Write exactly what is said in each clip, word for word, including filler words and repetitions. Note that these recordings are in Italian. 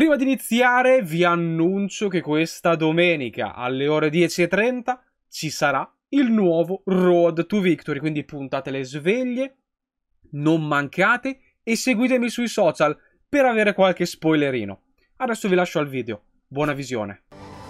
Prima di iniziare vi annuncio che questa domenica alle ore dieci e trenta ci sarà il nuovo Road to Victory, quindi puntate le sveglie, non mancate e seguitemi sui social per avere qualche spoilerino. Adesso vi lascio al video, buona visione.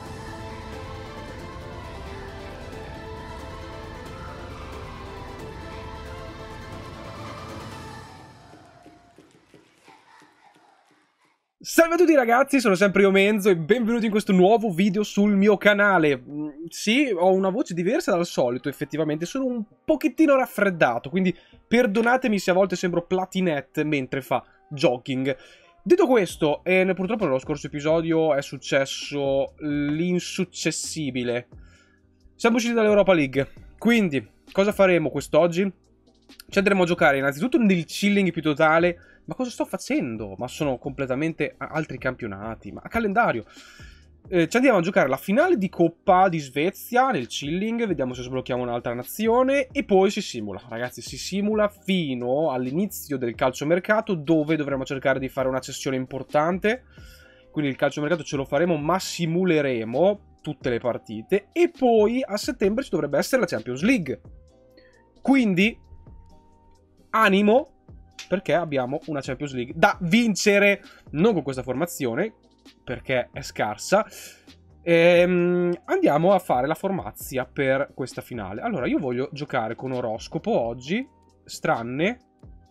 Salve a tutti ragazzi, sono sempre io Menzo e benvenuti in questo nuovo video sul mio canale. Sì, ho una voce diversa dal solito, effettivamente, sono un pochettino raffreddato, quindi perdonatemi se a volte sembro platinette mentre fa jogging. Detto questo, eh, purtroppo nello scorso episodio è successo l'insuccessibile. Siamo usciti dall'Europa League, quindi cosa faremo quest'oggi? Ci andremo a giocare innanzitutto nel chilling più totale. Ma cosa sto facendo? Ma sono completamente altri campionati. Ma a calendario. Eh, ci andiamo a giocare la finale di Coppa di Svezia nel chilling. Vediamo se sblocchiamo un'altra nazione. E poi si simula. Ragazzi, si simula fino all'inizio del calciomercato, dove dovremo cercare di fare una cessione importante. Quindi il calciomercato ce lo faremo, ma simuleremo tutte le partite. E poi a settembre ci dovrebbe essere la Champions League. Quindi, animo, perché abbiamo una Champions League da vincere, non con questa formazione, perché è scarsa. Ehm, andiamo a fare la formazia per questa finale. Allora, io voglio giocare con oroscopo oggi, stranne.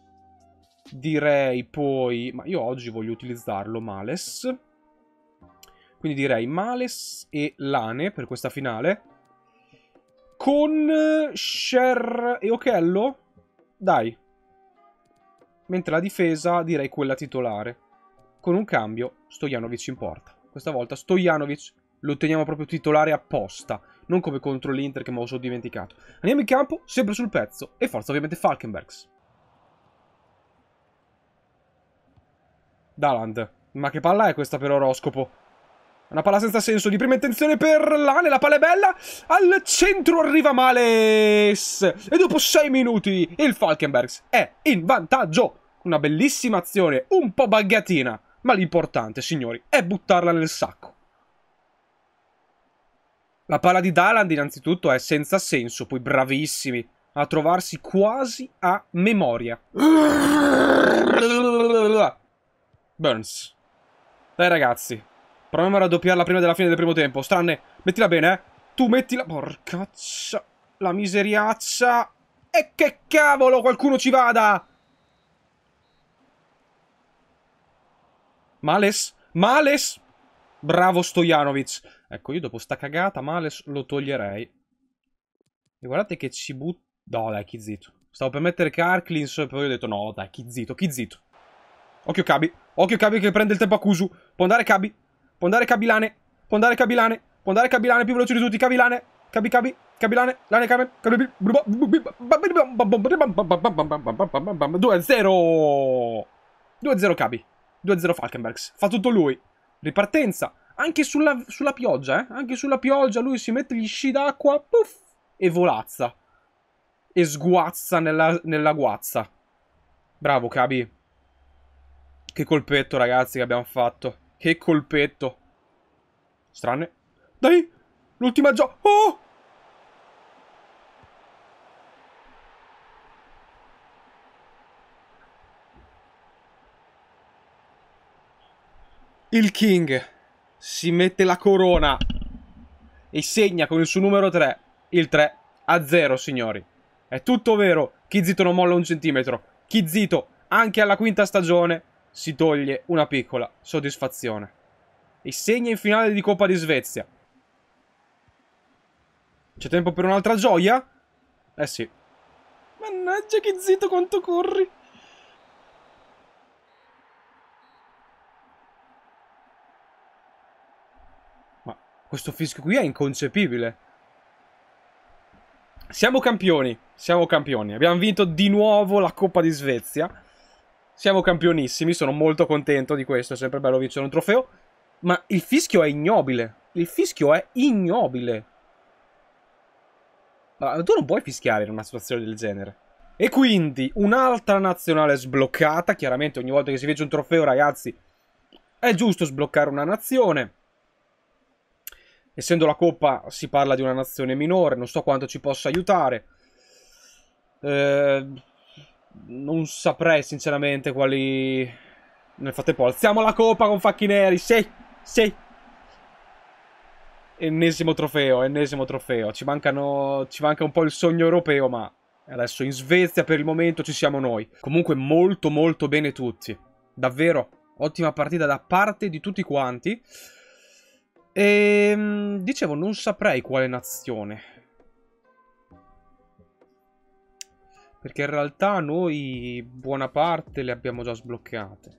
Direi poi, ma io oggi voglio utilizzarlo Males. Quindi direi Males e Lane per questa finale. Con Sher e Ochello? Dai. Mentre la difesa direi quella titolare. Con un cambio Stojanovic in porta. Questa volta Stojanovic lo teniamo proprio titolare apposta. Non come contro l'Inter che me lo sono dimenticato. Andiamo in campo, sempre sul pezzo. E forza ovviamente Falkenbergs. Daland. Ma che palla è questa per oroscopo? Una palla senza senso, di prima intenzione per Lane, la palla è bella, al centro arriva Males, e dopo sei minuti il Falkenbergs è in vantaggio. Una bellissima azione, un po' buggatina, ma l'importante, signori, è buttarla nel sacco. La palla di Daland innanzitutto è senza senso, poi bravissimi a trovarsi quasi a memoria. Burns. Dai ragazzi. Proviamo a raddoppiarla prima della fine del primo tempo. Stranne, mettila bene, eh. Tu mettila... Porcaccia. La miseriaccia. E che cavolo, qualcuno ci vada. Males. Males. Bravo Stojanovic. Ecco, io dopo sta cagata Males lo toglierei. E guardate che ci butta... No, dai, chi zitto. Stavo per mettere Karklins e poi ho detto no, dai, chi zitto, chi zitto. Occhio Kabi. Occhio Kabi che prende il tempo a Kusu. Può andare Kabi. Può andare Kabilane, può andare Kabilane, può andare Kabilane più veloce di tutti, Kabilane, Kabi Kabi, Kabilane, Lane Kabi, due a zero, due a zero Kabi, due a zero Falkenbergs, fa tutto lui, ripartenza, anche sulla, sulla pioggia, eh, anche sulla pioggia lui si mette gli sci d'acqua, puff, e volazza, e sguazza nella, nella guazza, bravo Kabi, che colpetto ragazzi che abbiamo fatto. Che colpetto. Strane. Dai. L'ultima gioca. Oh. Il King si mette la corona e segna con il suo numero tre il tre a zero, signori. È tutto vero. Kizito non molla un centimetro. Kizito, anche alla quinta stagione, si toglie una piccola soddisfazione. E segna in finale di Coppa di Svezia. C'è tempo per un'altra gioia? Eh sì. Mannaggia che zitto quanto corri. Ma questo fischio qui è inconcepibile. Siamo campioni. Siamo campioni. Abbiamo vinto di nuovo la Coppa di Svezia. Siamo campionissimi, sono molto contento di questo, è sempre bello vincere un trofeo. Ma il fischio è ignobile. Il fischio è ignobile. Ma tu non puoi fischiare in una situazione del genere. E quindi un'altra nazionale sbloccata. Chiaramente ogni volta che si vince un trofeo, ragazzi, È giusto sbloccare una nazione. Essendo la Coppa si parla di una nazione minore, non so quanto ci possa aiutare. Eh, non saprei sinceramente quali... Nel frattempo alziamo la Coppa con Facchineri, sì, sì. Ennesimo trofeo, ennesimo trofeo. Ci mancano, ci manca un po' il sogno europeo, ma adesso in Svezia per il momento ci siamo noi. Comunque molto molto bene tutti. Davvero, ottima partita da parte di tutti quanti. E dicevo, non saprei quale nazione. Perché in realtà noi buona parte le abbiamo già sbloccate.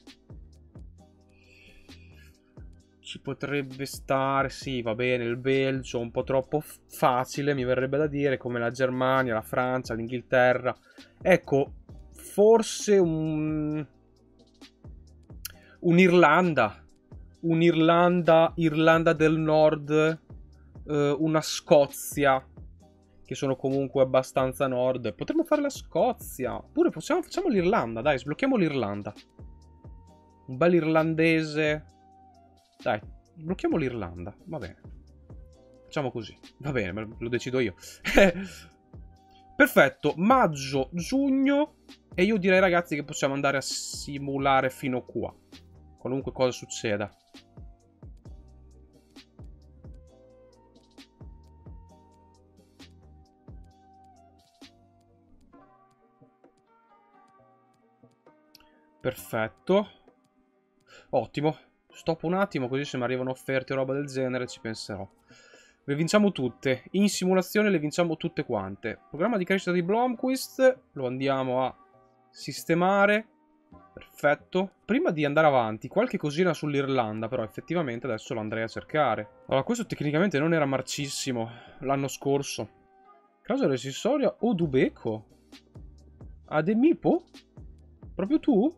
Ci potrebbe stare, sì, va bene, il Belgio, un po' troppo facile, mi verrebbe da dire, come la Germania, la Francia, l'Inghilterra. Ecco, forse un... un'Irlanda. Un'Irlanda, Irlanda del Nord, eh, una Scozia, che sono comunque abbastanza nord. Potremmo fare la Scozia. Oppure possiamo, facciamo l'Irlanda, dai, sblocchiamo l'Irlanda. Un bel irlandese. Dai, sblocchiamo l'Irlanda, va bene. Facciamo così, va bene, lo decido io. Perfetto, maggio, giugno. E io direi ragazzi che possiamo andare a simulare fino qua. Qualunque cosa succeda. Perfetto. Ottimo. Stop un attimo, così se mi arrivano offerte o roba del genere ci penserò. Le vinciamo tutte. In simulazione le vinciamo tutte quante. Programma di crescita di Blomqvist. Lo andiamo a sistemare. Perfetto. Prima di andare avanti, qualche cosina sull'Irlanda, però effettivamente adesso lo andrei a cercare. Allora, questo tecnicamente non era marcissimo l'anno scorso. Clausola resissoria o Dubeco? Ademipo? Proprio tu?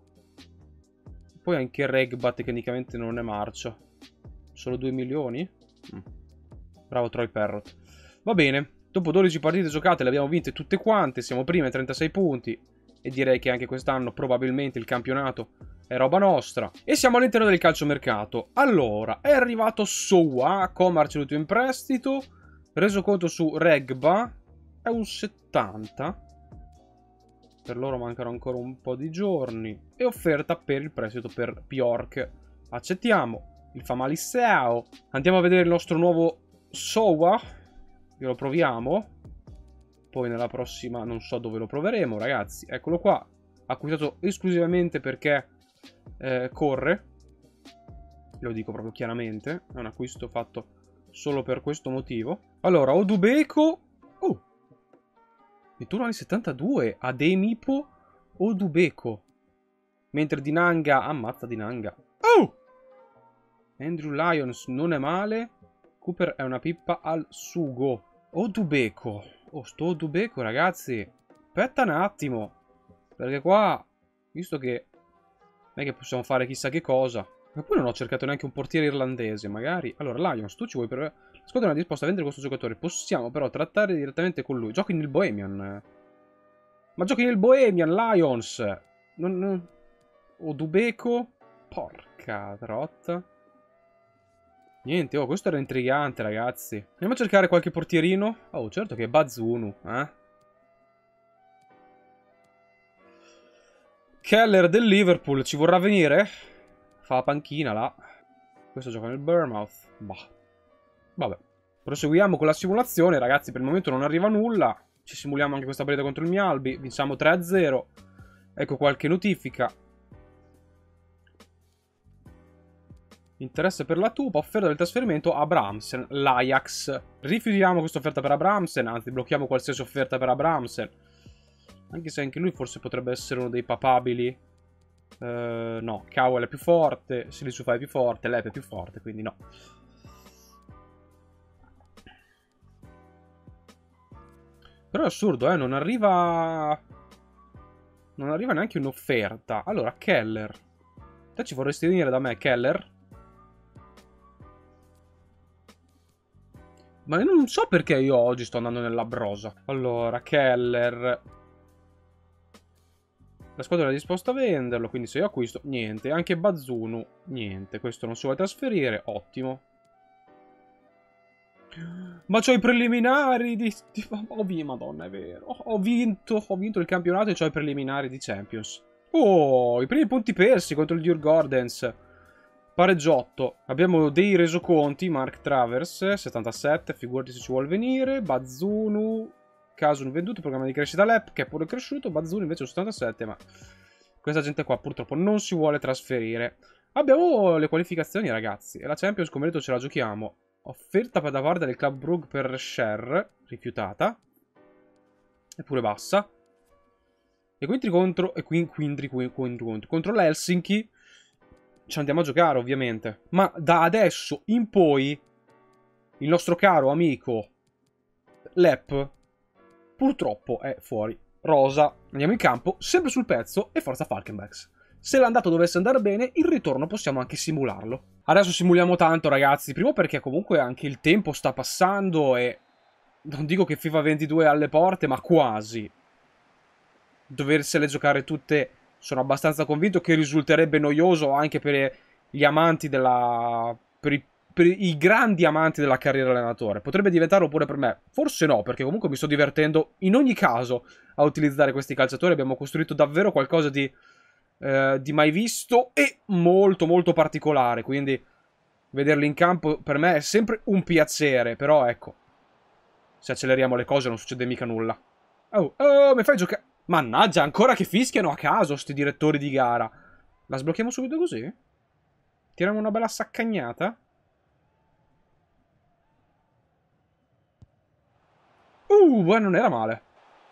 Poi anche Regbat tecnicamente non è marcio. Solo due milioni? Mm. Bravo Troy Parrott. Va bene. Dopo dodici partite giocate le abbiamo vinte tutte quante. Siamo prima ai trentasei punti. E direi che anche quest'anno probabilmente il campionato è roba nostra. E siamo all'interno del calciomercato. Allora, è arrivato Sowa. Comar ceduto in prestito. Reso conto su Regba. È un settanta. Per loro mancano ancora un po' di giorni. E offerta per il prestito per Bjork. Accettiamo. Il Famaliseo. Andiamo a vedere il nostro nuovo Sowa. Lo proviamo. Poi nella prossima non so dove lo proveremo, ragazzi. Eccolo qua. Acquistato esclusivamente perché eh, corre. Lo dico proprio chiaramente. È un acquisto fatto solo per questo motivo. Allora, Odubeco. Oh. ventuno anni settantadue. Ademipo Odubeco. Mentre Dinanga. Ammazza Dinanga. Oh! Andrew Lyons non è male. Cooper è una pippa al sugo. Odubeco. Oh, sto Odubeco, ragazzi. Aspetta un attimo. Perché qua, visto che non è che possiamo fare chissà che cosa. Ma poi non ho cercato neanche un portiere irlandese, magari. Allora, Lions, tu ci vuoi per... La squadra non è disposta a vendere questo giocatore. Possiamo però trattare direttamente con lui. Giochi nel Bohemian. Ma giochi nel Bohemian, Lions. Non... non... Odubeco. Porca trotta. Niente, oh, questo era intrigante, ragazzi. Andiamo a cercare qualche portierino. Oh, certo che è Bazunu, eh. Keller del Liverpool, ci vorrà venire? Fa la panchina, là. Questo gioca nel Bournemouth. Bah. Vabbè. Proseguiamo con la simulazione, ragazzi. Per il momento non arriva nulla. Ci simuliamo anche questa partita contro il Mialbi. Vinciamo tre a zero. Ecco qualche notifica. Interesse per la Tupa, offerta del trasferimento a Bramsen, l'Ajax. Rifiutiamo questa offerta per Abramsen, anzi blocchiamo qualsiasi offerta per Abramsen. Anche se anche lui forse potrebbe essere uno dei papabili. Uh, no, Cowell è più forte, Silisufa è più forte, Lep è più forte, quindi no. Però è assurdo, eh, non arriva... Non arriva neanche un'offerta. Allora, Keller. Te ci vorresti venire da me, Keller? Ma io non so perché io oggi sto andando nella brosa. Allora, Keller. La squadra è disposta a venderlo, quindi se io acquisto, niente. Anche Bazunu, niente. Questo non si vuole trasferire, ottimo. Ma c'ho i preliminari di... di... Oh, vinto, madonna, è vero. Ho vinto, ho vinto il campionato e c'ho i preliminari di Champions. Oh, i primi punti persi contro il Djurgårdens. Pareggiotto. Abbiamo dei resoconti. Mark Travers, settantasette, figurati se ci vuol venire. Bazunu... Casun venduto, programma di crescita L E P, che è pure cresciuto. Bazunu invece settantasette, ma questa gente qua purtroppo non si vuole trasferire. Abbiamo le qualificazioni, ragazzi, e la Champions come detto ce la giochiamo. Offerta da parte del Club Brugge per Scher, rifiutata. Eppure bassa. E quindi contro, e quindi, quindi, quindi, quindi contro l'Helsinki ci andiamo a giocare, ovviamente. Ma da adesso in poi il nostro caro amico L E P purtroppo è fuori rosa. Andiamo in campo, sempre sul pezzo, e forza Falkenbergs. Se l'andato dovesse andare bene, il ritorno possiamo anche simularlo. Adesso simuliamo tanto, ragazzi. Primo perché comunque anche il tempo sta passando e... non dico che FIFA ventidue è alle porte, ma quasi. Doversele giocare tutte... sono abbastanza convinto che risulterebbe noioso anche per gli amanti della... per i per i grandi amanti della carriera allenatore. Potrebbe diventarlo pure per me. Forse no, perché comunque mi sto divertendo in ogni caso a utilizzare questi calciatori. Abbiamo costruito davvero qualcosa di, eh, di mai visto e molto molto particolare. Quindi vederli in campo per me è sempre un piacere. Però ecco, se acceleriamo le cose non succede mica nulla. Oh, oh, mi fai giocare... Mannaggia, ancora che fischiano a caso sti direttori di gara. La sblocchiamo subito così? Tiriamo una bella saccagnata? Uh, beh, non era male.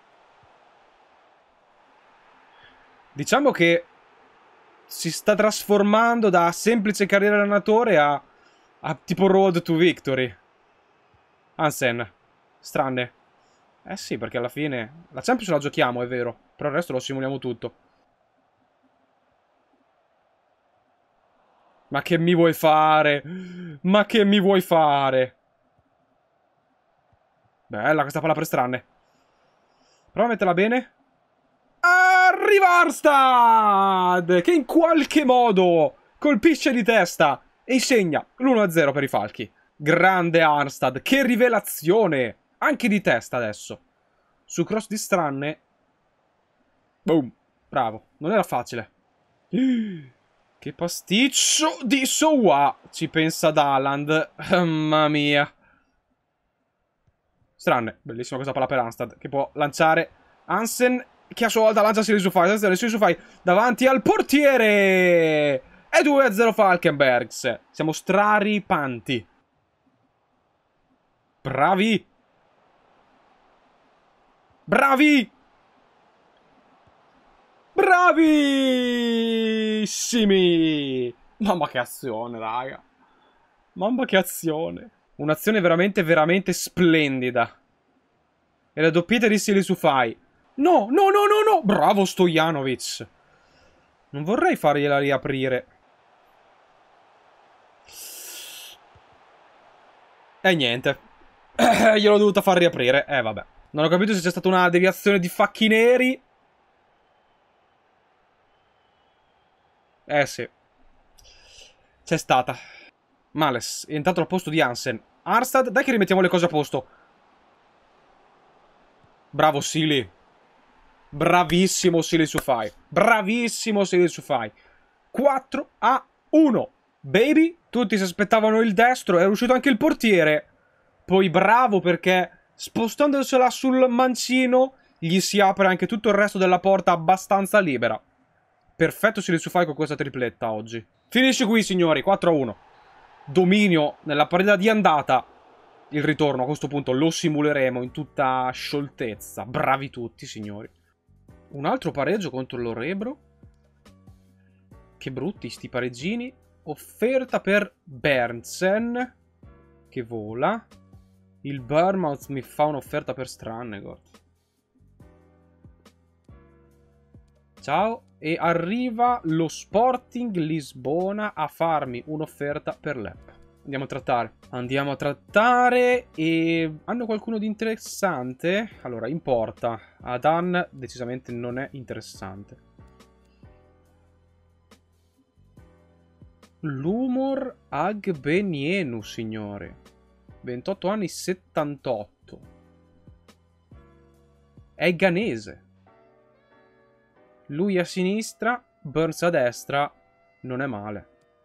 Diciamo che si sta trasformando da semplice carriera allenatore a, a tipo road to victory. Hansen. Strane. Eh sì, perché alla fine la Champions la giochiamo, è vero. Però il resto lo simuliamo tutto. Ma che mi vuoi fare? Ma che mi vuoi fare? Bella questa palla per Stranne. Prova a metterla bene. Arriva Arstad! Che in qualche modo colpisce di testa e segna l'uno a zero per i Falchi. Grande Arstad, che rivelazione! Anche di testa adesso. Su cross di Stranne. Boom. Bravo. Non era facile. Che pasticcio di Sowa. Ci pensa Daland. Mamma mia. Stranne. Bellissima questa palla per Arstad, che può lanciare Hansen, che a sua volta lancia Sili Sufai. Attenzione, Sili Sufai davanti al portiere. E due a zero Falkenbergs. Siamo straripanti. Bravi. Bravi. Bravissimi. Mamma che azione, raga. Mamma che azione. Un'azione veramente, veramente splendida. E la doppietta di Sili Sufai. No, no, no, no, no. Bravo Stojanovic. Non vorrei fargliela riaprire. E niente. Gliel'ho dovuta far riaprire. Eh, vabbè. Non ho capito se c'è stata una deviazione di facchi neri. Eh, sì. C'è stata. Males è entrato al posto di Hansen. Arstad, dai che rimettiamo le cose a posto. Bravo Sili. Bravissimo Sili Sufai. Bravissimo Sili Sufai. quattro a uno. Baby, tutti si aspettavano il destro, è riuscito anche il portiere. Poi bravo perché spostandosela sul mancino gli si apre anche tutto il resto della porta abbastanza libera. Perfetto Sili Sufai con questa tripletta oggi. Finisce qui signori, quattro a uno. Dominio nella partita di andata. Il ritorno a questo punto lo simuleremo in tutta scioltezza. Bravi tutti signori. Un altro pareggio contro l'Orebro. Che brutti sti pareggini. Offerta per Berntsen, che vola. Il Bournemouth mi fa un'offerta per Strannegård. Ciao. E arriva lo Sporting Lisbona a farmi un'offerta per l'E P. Andiamo a trattare. Andiamo a trattare. E hanno qualcuno di interessante? Allora, in porta Adan decisamente non è interessante. Lumor Agbenienu, signori. ventotto anni, settantotto. È ghanese. Lui a sinistra, Burns a destra. Non è male.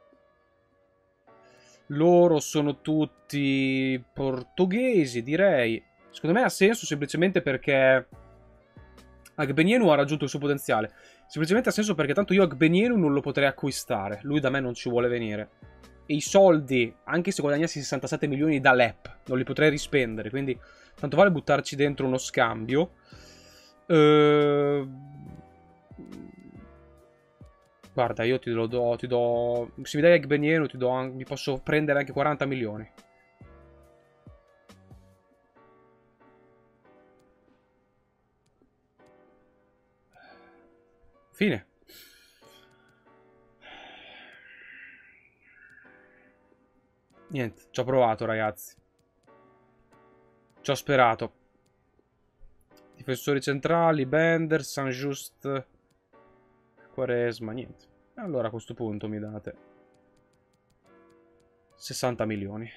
Loro sono tutti portoghesi, direi. Secondo me ha senso semplicemente perché Agbenienu ha raggiunto il suo potenziale. Semplicemente ha senso perché tanto io Agbenienu non lo potrei acquistare. Lui da me non ci vuole venire. E i soldi, anche se guadagnassi sessantasette milioni da L E P, non li potrei rispendere. Quindi tanto vale buttarci dentro uno scambio. Ehm... Guarda, io ti lo do, ti do... Se mi dai Agbenienu ti do anche, mi posso prendere anche quaranta milioni. Fine. Niente, ci ho provato, ragazzi. Ci ho sperato. Difensori centrali, Bender, Saint-Just, Quaresma, niente. Allora a questo punto mi date sessanta milioni.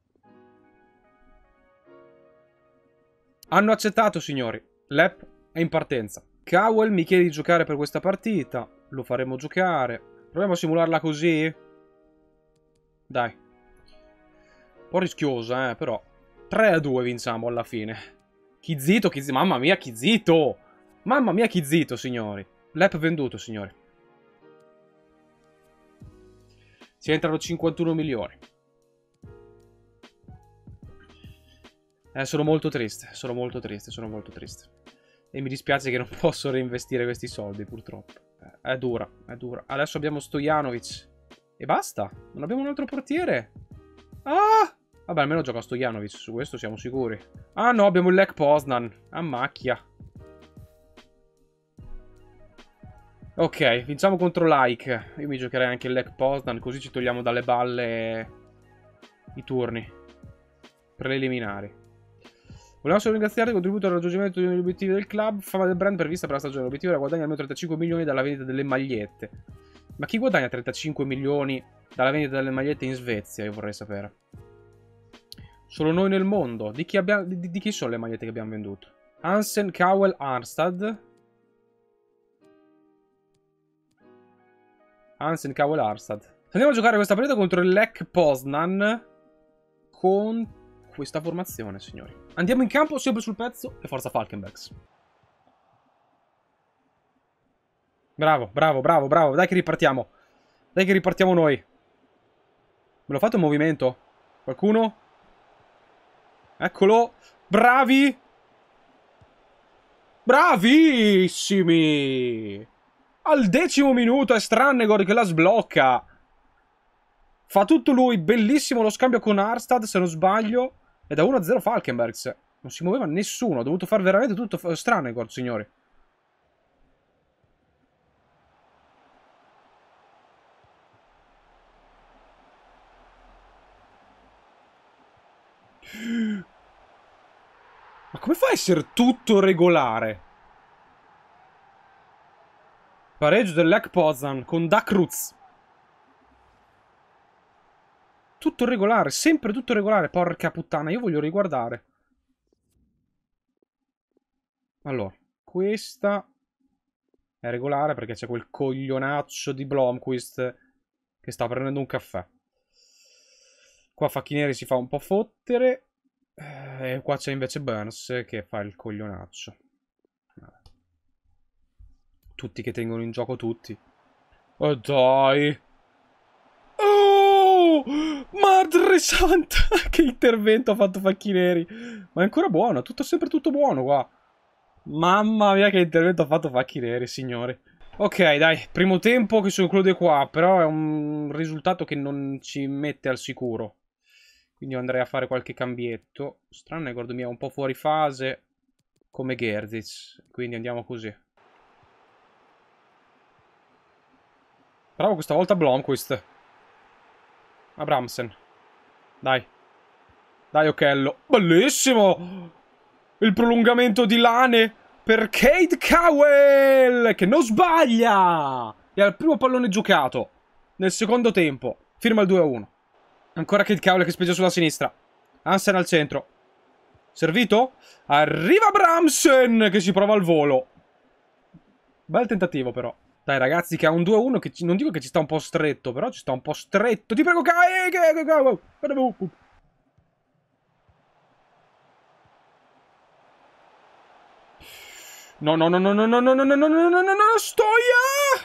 Hanno accettato, signori. L'E P è in partenza. Cowell mi chiede di giocare per questa partita. Lo faremo giocare. Proviamo a simularla così. Dai. Un po' rischiosa, eh, però. tre a due vinciamo alla fine. Chi zitto, chi zitto. Mamma mia, chi zitto. Mamma mia, chi zitto, signori. L'E P venduto, signori. Si entrano cinquantuno milioni. Eh, sono molto triste. Sono molto triste, sono molto triste. E mi dispiace che non posso reinvestire questi soldi, purtroppo. Eh, è dura, è dura. Adesso abbiamo Stojanovic. E basta. Non abbiamo un altro portiere. Ah! Vabbè, almeno gioca Stojanovic, su questo siamo sicuri. Ah no, abbiamo il Lech Poznan. A macchia. Ok, vinciamo contro Like. Io mi giocherei anche il Lech Poznan, così ci togliamo dalle balle i turni preliminari. Vogliamo solo ringraziarti per il contributo al raggiungimento degli obiettivi del club. Fama del brand prevista per la stagione. L'obiettivo era guadagnare almeno trentacinque milioni dalla vendita delle magliette. Ma chi guadagna trentacinque milioni dalla vendita delle magliette in Svezia? Io vorrei sapere. Solo noi nel mondo. Di chi, abbiamo, di, di chi sono le magliette che abbiamo venduto? Hansen, Cowell, Arnstad. Hansen, Cowell, Arnstad. Andiamo a giocare questa partita contro il Lech Poznan. Con questa formazione, signori. Andiamo in campo, sempre sul pezzo. E forza Falkenbergs. Bravo, bravo, bravo, bravo. Dai che ripartiamo. Dai che ripartiamo noi. Me l'ho fatto un movimento? Qualcuno? Eccolo. Bravi. Bravissimi. Al decimo minuto è Strannegor che la sblocca. Fa tutto lui. Bellissimo lo scambio con Arstad, se non sbaglio. E da uno a zero Falkenbergs. Non si muoveva nessuno. Ho dovuto fare veramente tutto Strannegor, signori. Ma come fa a essere tutto regolare? Pareggio del Lech Poznan con Dakruz. Tutto regolare, sempre tutto regolare. Porca puttana, io voglio riguardare. Allora, questa è regolare perché c'è quel coglionaccio di Blomqvist che sta prendendo un caffè. Qua Facchinieri si fa un po' fottere. E qua c'è invece Burns che fa il coglionaccio. Tutti che tengono in gioco tutti. Oh dai. Oh! Madre santa! Che intervento ha fatto Facchineri. Ma è ancora buono, tutto, sempre tutto buono qua. Mamma mia che intervento ha fatto Facchineri, signori. Ok, dai, primo tempo che si conclude qua. Però è un risultato che non ci mette al sicuro. Quindi io andrei a fare qualche cambietto. Strano, ricordo mia, un po' fuori fase. Come Gerzic. Quindi andiamo così. Bravo questa volta Blomqvist. Abramsen. Dai. Dai, Ochello. Bellissimo! Il prolungamento di Lane per Cade Cowell, che non sbaglia! E al primo pallone giocato. Nel secondo tempo. Firma il due a uno. Ancora Kate Cowell che speggia sulla sinistra. Hansen al centro. Servito? Arriva Bramsen che ci prova al volo. Bel tentativo però. Dai ragazzi che ha un due a uno che ci... non dico che ci sta un po' stretto, però ci sta un po' stretto. Ti prego Kai! No, no, no, no, no, no, no, no, no, no, no, no, no, no, stoia!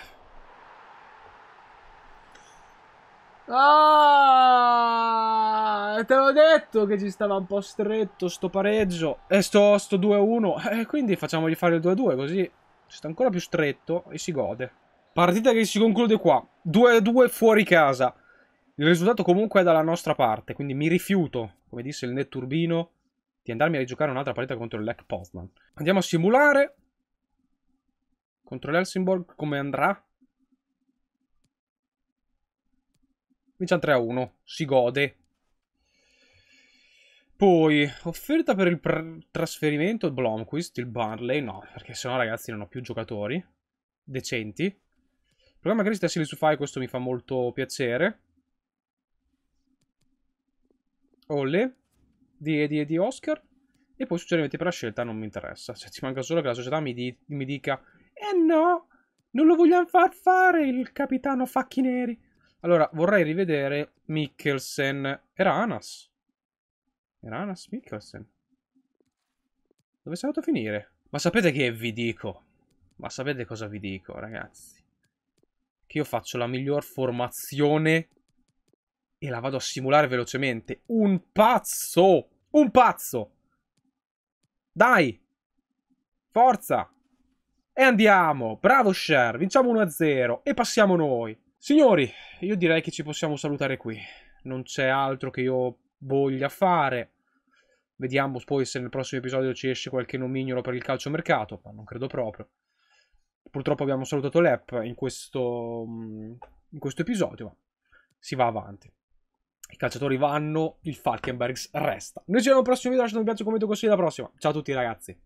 Ah, te l'ho detto che ci stava un po' stretto sto pareggio. E sto, sto due a uno. E quindi facciamogli fare il due a due, così ci sta ancora più stretto e si gode. Partita che si conclude qua. due a due fuori casa. Il risultato comunque è dalla nostra parte, quindi mi rifiuto, come disse il Netturbino, di andarmi a rigiocare un'altra partita contro il Lech Poznan. Andiamo a simulare. Contro l'Helsingborg come andrà? Vinciamo tre a uno. Si gode. Poi, offerta per il trasferimento, il Blomqvist, il Burnley. No, perché sennò ragazzi non ho più giocatori decenti. Il programma che restessi lì su Fai, questo mi fa molto piacere. Olle. Di, di, di Oscar. E poi suggerimenti per la scelta non mi interessa. Cioè, ci manca solo che la società mi, di, mi dica: eh no, non lo vogliamo far fare il capitano Facchi Neri. Allora, vorrei rivedere Mikkelsen. Era Anas. Era Anas Mikkelsen. Dove sei andato a finire? Ma sapete che vi dico? Ma sapete cosa vi dico, ragazzi? Che io faccio la miglior formazione e la vado a simulare velocemente. Un pazzo! Un pazzo! Dai! Forza! E andiamo! Bravo Cher! Vinciamo uno a zero e passiamo noi. Signori, io direi che ci possiamo salutare qui. Non c'è altro che io voglia fare. Vediamo poi se nel prossimo episodio ci esce qualche nomignolo per il calciomercato, ma non credo proprio. Purtroppo abbiamo salutato l'App in questo, in questo episodio, ma si va avanti. I calciatori vanno, il Falkenbergs resta. Noi ci vediamo al prossimo video, lasciate un mi piace, commento, consigli, alla prossima. Ciao a tutti ragazzi.